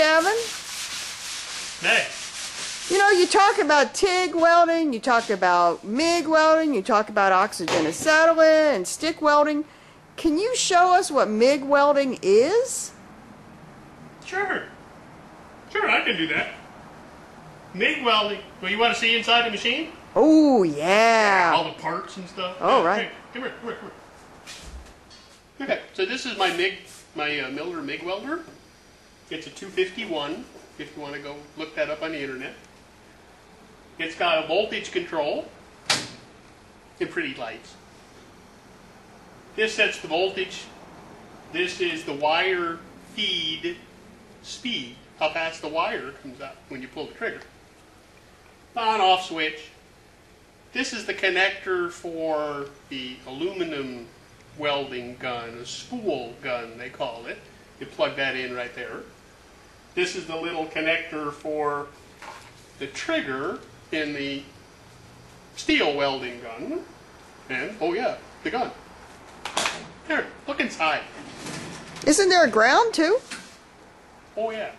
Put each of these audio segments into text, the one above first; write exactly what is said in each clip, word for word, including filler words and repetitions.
Gavin? Hey. You know, you talk about TIG welding, you talk about MIG welding, you talk about oxygen acetylene and stick welding. Can you show us what MIG welding is? Sure. Sure, I can do that. MIG welding. Well, you want to see inside the machine? Oh, yeah. All the parts and stuff. Oh, yeah, right. Hey, come here, come here, come here. Okay, so this is my MIG, my uh, Miller MIG welder. It's a two fifty-one, if you want to go look that up on the internet. It's got a voltage control and pretty lights. This sets the voltage. This is the wire feed speed, how fast the wire comes out when you pull the trigger. On-off switch. This is the connector for the aluminum welding gun, a spool gun they call it. You plug that in right there. This is the little connector for the trigger in the steel welding gun. And, oh yeah, the gun. Here, look inside. Isn't there a ground too? Oh yeah.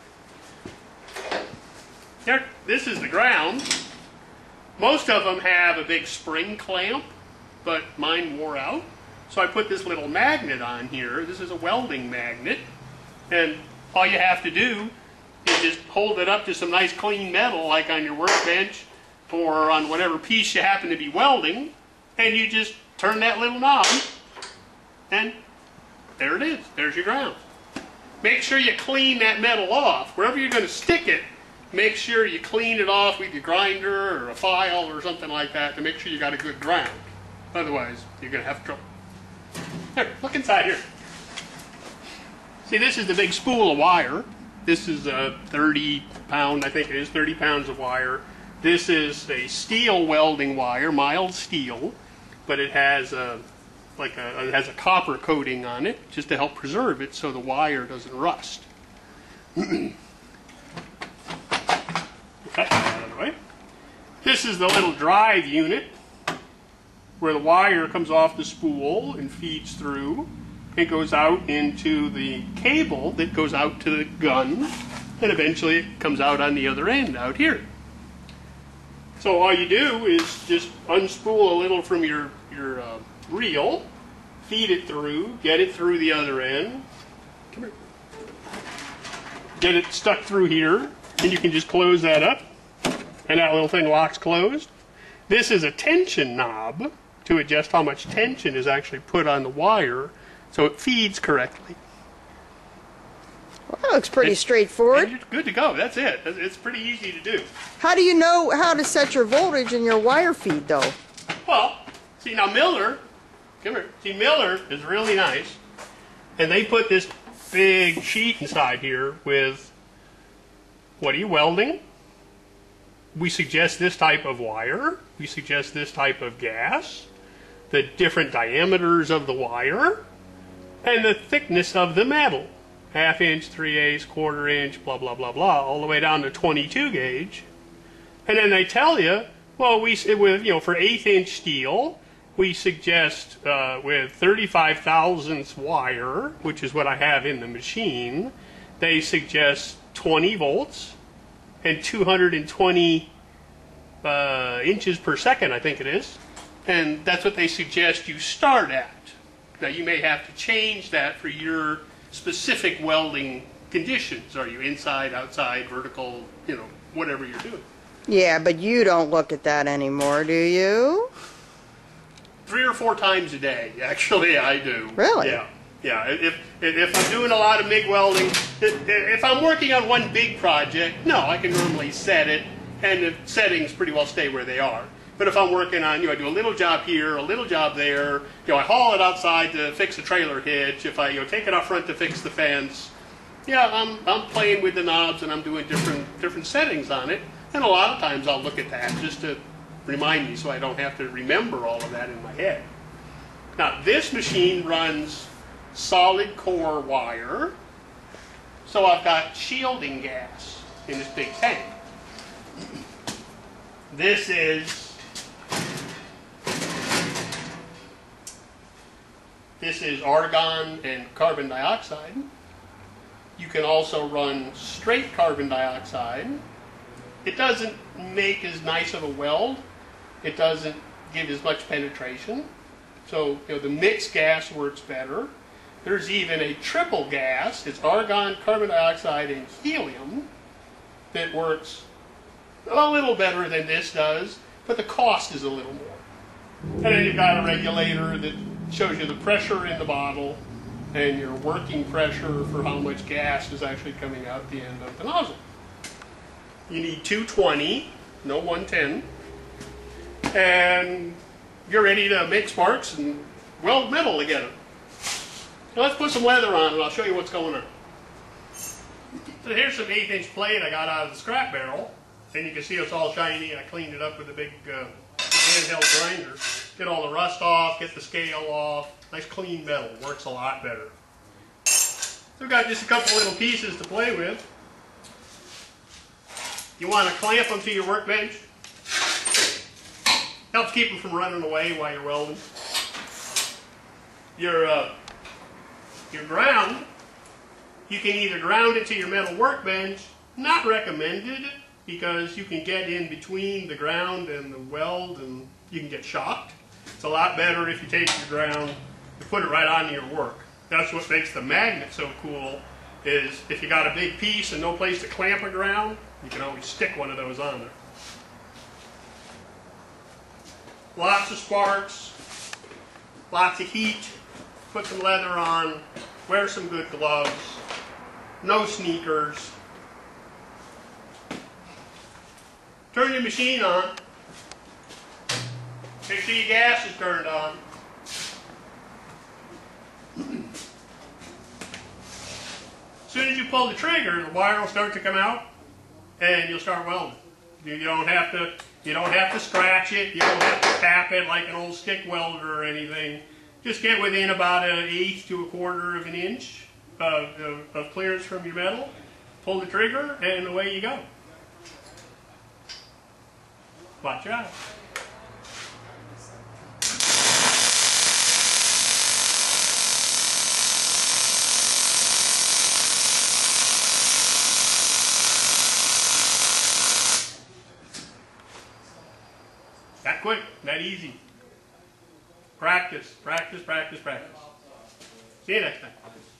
There, this is the ground. Most of them have a big spring clamp, but mine wore out. So I put this little magnet on here. This is a welding magnet. And all you have to do is just hold it up to some nice clean metal, like on your workbench or on whatever piece you happen to be welding, and you just turn that little knob, and there it is. There's your ground. Make sure you clean that metal off. Wherever you're going to stick it, make sure you clean it off with your grinder or a file or something like that to make sure you got a good ground. Otherwise, you're going to have trouble. Here, look inside here. See, this is the big spool of wire. This is a thirty pound, I think it is, thirty pounds of wire. This is a steel welding wire, mild steel, but it has a like a it has a copper coating on it just to help preserve it so the wire doesn't rust. Okay, out of the way. This is the little drive unit where the wire comes off the spool and feeds through. It goes out into the cable that goes out to the gun, and eventually it comes out on the other end out here. So all you do is just unspool a little from your, your uh, reel, feed it through, get it through the other end. Come here. Get it stuck through here, and you can just close that up, and that little thing locks closed. This is a tension knob to adjust how much tension is actually put on the wire so it feeds correctly. Well, that looks pretty and, straightforward. And you're good to go. That's it. It's pretty easy to do. How do you know how to set your voltage in your wire feed, though? Well, see now Miller, come here. See, Miller is really nice, and they put this big sheet inside here with, what are you welding? We suggest this type of wire. We suggest this type of gas, the different diameters of the wire, and the thickness of the metal. Half inch, three eighths, quarter inch, blah, blah, blah, blah, all the way down to twenty-two gauge. And then they tell you, well, we with you know for eighth inch steel, we suggest uh, with thirty-five thousandths wire, which is what I have in the machine, they suggest twenty volts and two hundred twenty uh, inches per second, I think it is. And that's what they suggest you start at. Now you may have to change that for your specific welding conditions. Are you inside, outside, vertical, you know, whatever you're doing. Yeah, but you don't look at that anymore, do you? Three or four times a day, actually, I do. Really? Yeah. Yeah. If, if I'm doing a lot of MIG welding, if I'm working on one big project, no, I can normally set it, and the settings pretty well stay where they are. But if I'm working on, you know, I do a little job here, a little job there, you know, I haul it outside to fix a trailer hitch, if I, you know, take it out front to fix the fence, yeah, I'm, I'm playing with the knobs and I'm doing different, different settings on it. And a lot of times I'll look at that just to remind me so I don't have to remember all of that in my head. Now, this machine runs solid core wire, so I've got shielding gas in this big tank. This is This is argon and carbon dioxide. You can also run straight carbon dioxide. It doesn't make as nice of a weld. It doesn't give as much penetration. So, you know, the mixed gas works better. There's even a triple gas. It's argon, carbon dioxide, and helium that works a little better than this does, but the cost is a little more. And then you've got a regulator that shows you the pressure in the bottle and your working pressure for how much gas is actually coming out the end of the nozzle. You need two twenty, no one ten, and you're ready to make sparks and weld metal together. Now let's put some leather on and I'll show you what's going on. So here's some eighth inch plate I got out of the scrap barrel. And you can see it's all shiny. I cleaned it up with a big uh, handheld grinder. Get all the rust off, get the scale off. Nice clean metal, works a lot better. So we've got just a couple little pieces to play with. You want to clamp them to your workbench. Helps keep them from running away while you're welding. Your, uh, your ground, you can either ground it to your metal workbench, not recommended, because you can get in between the ground and the weld and you can get shocked. It's a lot better if you take your ground and put it right onto your work. That's what makes the magnet so cool, is if you got a big piece and no place to clamp a ground, you can always stick one of those on there. Lots of sparks, lots of heat, put some leather on, wear some good gloves, no sneakers. Turn your machine on. Make sure your gas is turned on. As soon as you pull the trigger, the wire will start to come out, and you'll start welding. You don't have to. You don't have to scratch it. You don't have to tap it like an old stick welder or anything. Just get within about an eighth to a quarter of an inch of, of, of clearance from your metal. Pull the trigger, and away you go. Watch out. That quick, that easy. Practice, practice, practice, practice. See you next time.